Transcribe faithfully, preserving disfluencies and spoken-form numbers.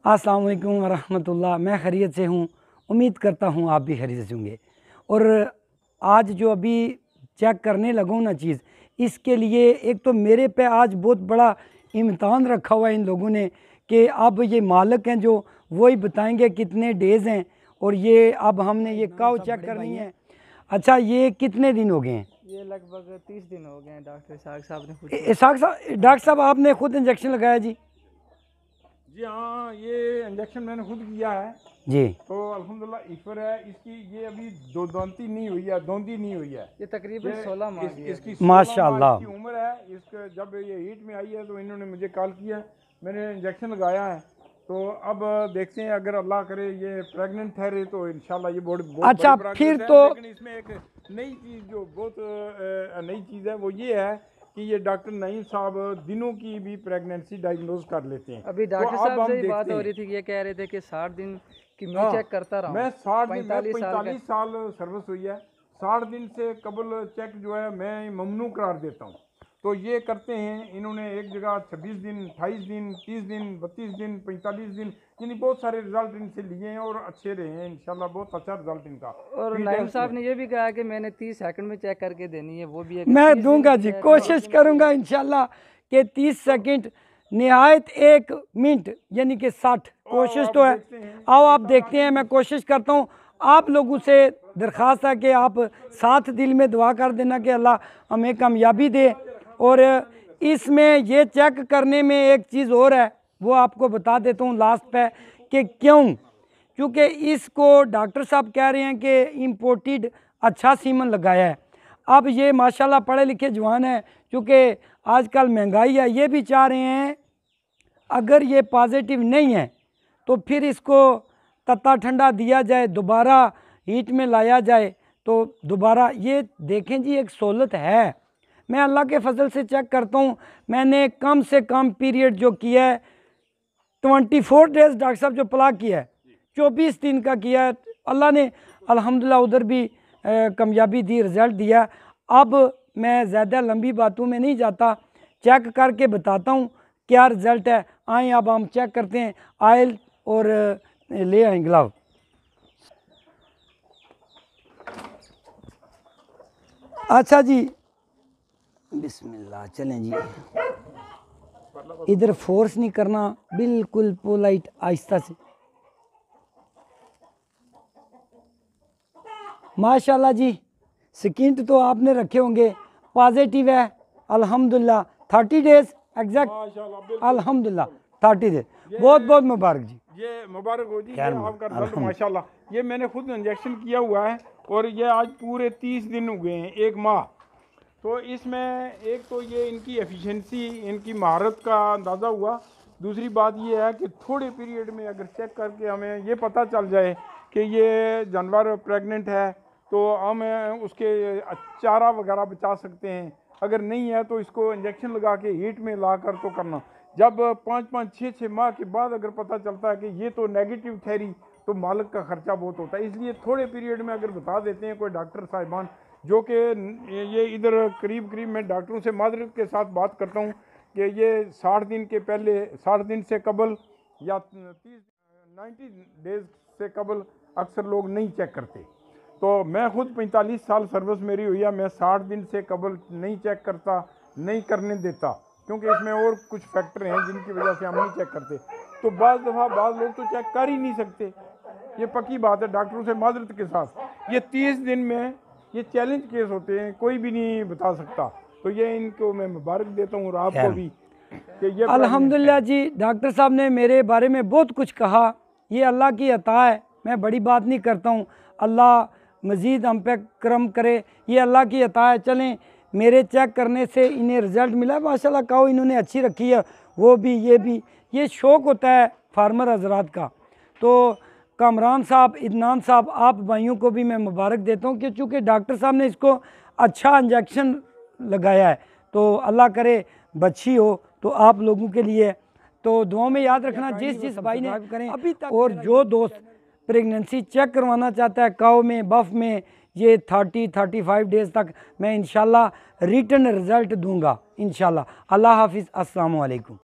अस्सलाम वालेकुम वरहमतुल्लाह। मैं खैरियत से हूँ, उम्मीद करता हूँ आप भी खैरियत से होंगे। और आज जो अभी चेक करने लगूँ ना चीज़, इसके लिए एक तो मेरे पे आज बहुत बड़ा इम्तिहान रखा हुआ है इन लोगों ने कि अब ये मालिक हैं जो वही बताएंगे कितने डेज़ हैं, और ये अब हमने ये काव चेक करनी है। अच्छा, ये कितने दिन हो गए हैं? ये लगभग तीस दिन हो गए हैं। डॉक्टर इसाक साहब ने खुद इसाक साहब डॉक्टर साहब आपने खुद इंजेक्शन लगाया जी? जी हाँ, ये इंजेक्शन मैंने खुद किया है जी। तो अल्हम्दुलिल्लाह ईश्वर है इसकी। ये अभी दो दौंती नहीं हुई है, दौंती नहीं हुई है। ये तकरीबन सोलह माह इस, की है। इसकी माशाअल्लाह की उम्र है। इसका जब ये हीट में आई है तो इन्होंने मुझे कॉल किया, मैंने इंजेक्शन लगाया है। तो अब देखते हैं, अगर अल्लाह करे ये प्रेग्नेंट ठहरे तो इंशाल्लाह ये बहुत बहुत अच्छा बड़ी फिर है। तो लेकिन इसमें एक नई चीज़ जो बहुत नई चीज़ है वो ये है कि ये डॉक्टर नईम साहब दिनों की भी प्रेगनेंसी डायग्नोज कर लेते हैं। अभी डॉक्टर तो साहब से ही बात हो रही थी, ये कह रहे थे कि साठ दिन की मैं चेक करता रहा। मैं साठ दिन पैंतालीस पैंतालीस साल सर्विस हुई है। साठ दिन से कबल चेक जो है मैं ममनू करार देता हूँ। तो ये करते हैं इन्होंने एक जगह छब्बीस दिन, अट्ठाईस दिन, तीस दिन, बत्तीस दिन, पैंतालीस दिन, यानी बहुत सारे रिजल्ट इनसे लिए हैं और अच्छे रहे हैं इंशाल्लाह। बहुत अच्छा रिजल्ट इनका। और नाइम साहब ने ये भी कहा कि मैंने तीस सेकंड में चेक करके देनी है, वो भी एक मैं दूंगा जी, कोशिश करूंगा इंशाल्लाह कि तीस सेकंड निहायत एक मिनट यानी कि साठ, कोशिश तो है। आओ आप देखते हैं, मैं कोशिश करता हूँ। आप लोगों से दरख्वास्त है कि आप साथ दिल में दुआ कर देना कि अल्लाह हमें कामयाबी दे। और इसमें ये चेक करने में एक चीज़ और है, वो आपको बता देता हूँ लास्ट पे कि क्यों। क्योंकि इसको डॉक्टर साहब कह रहे हैं कि इम्पोर्टेड अच्छा सीमन लगाया है। अब ये माशाल्लाह पढ़े लिखे जवान है, क्योंकि आजकल महंगाई है, ये भी चाह रहे हैं अगर ये पॉजिटिव नहीं है तो फिर इसको तत्ता ठंडा दिया जाए, दोबारा हीट में लाया जाए तो दोबारा। ये देखें जी, एक सहूलत है। मैं अल्लाह के फजल से चेक करता हूँ, मैंने कम से कम पीरियड जो किया है ट्वेंटी फोर डेज डॉक्टर साहब जो प्लाक किया है चौबीस दिन का किया है। अल्लाह ने अल्हम्दुलिल्लाह उधर भी कामयाबी दी, रिज़ल्ट दिया। अब मैं ज़्यादा लंबी बातों में नहीं जाता, चेक करके बताता हूँ क्या रिज़ल्ट है। आए अब हम चेक करते हैं। आयल और ले आए ग्लव। अच्छा जी, बिस्मिल्लाह, चलें जी। इधर फोर्स नहीं करना, बिल्कुल पोलाइट आहिस्ता से। माशाल्लाह जी, स्किन तो आपने रखे होंगे, पॉजिटिव है अल्हम्दुलिल्लाह। थर्टी डेज एग्जैक्ट अल्हम्दुलिल्लाह, थर्टी डेज। बहुत बहुत मुबारक जी। ये मुबारक हो जी, ये आपका रिजल्ट माशाल्लाह। ये मैंने खुद इंजेक्शन किया हुआ है और ये आज पूरे तीस दिन हो गए हैं, एक माह। तो इसमें एक तो ये इनकी एफिशिएंसी, इनकी महारत का अंदाज़ा हुआ। दूसरी बात ये है कि थोड़े पीरियड में अगर चेक करके हमें ये पता चल जाए कि ये जानवर प्रेग्नेंट है तो हम उसके चारा वगैरह बचा सकते हैं। अगर नहीं है तो इसको इंजेक्शन लगा के हीट में ला कर तो करना। जब पाँच पाँच छः छः माह के बाद अगर पता चलता है कि ये तो नेगेटिव ठहरी तो मालिक का ख़र्चा बहुत होता है। इसलिए थोड़े पीरियड में अगर बता देते हैं कोई डॉक्टर साहिबान, जो कि ये इधर करीब करीब मैं डॉक्टरों से माजरत के साथ बात करता हूँ कि ये साठ दिन के पहले, साठ दिन से कबल या तीस नाइन्टी डेज से कबल अक्सर लोग नहीं चेक करते। तो मैं खुद पैंतालीस साल सर्विस मेरी हुई है, मैं साठ दिन से कबल नहीं चेक करता, नहीं करने देता, क्योंकि इसमें और कुछ फैक्टर हैं जिनकी वजह से हम नहीं चेक करते। तो बाज़ दफ़ा बाज़ लोग तो चेक कर ही नहीं सकते, ये पक्की बात है डॉक्टरों से माजरत के साथ। ये तीस दिन में ये चैलेंज केस होते हैं, कोई भी नहीं बता सकता। तो ये इनको मैं मुबारक देता हूँ और आपको भी कि ये अल्हम्दुलिल्लाह जी। डॉक्टर साहब ने मेरे बारे में बहुत कुछ कहा, ये अल्लाह की अता है, मैं बड़ी बात नहीं करता हूँ। अल्लाह मज़ीद हम पे करम करे, ये अल्लाह की अता है। चलें, मेरे चेक करने से इन्हें रिज़ल्ट मिला माशाल्लाह। काऊ इन्होंने अच्छी रखी है, वो भी ये भी। ये शौक़ होता है फार्मर हजरात का। तो कामरान साहब, इदनान साहब, आप भाइयों को भी मैं मुबारक देता हूँ कि चूँकि डॉक्टर साहब ने इसको अच्छा इंजेक्शन लगाया है। तो अल्लाह करे बच्ची हो तो आप लोगों के लिए। तो दुआ में याद रखना, जिस जिस भाई ने करें अभी तक, और जो दोस्त प्रेगनेंसी चेक करवाना चाहता है काऊ में, बफ में, ये थर्टी थर्टी फाइव डेज़ तक मैं इंशाल्लाह रिटर्न रिज़ल्ट दूंगा इंशाल्लाह। अल्लाह हाफिज़, अस्सलाम वालेकुम।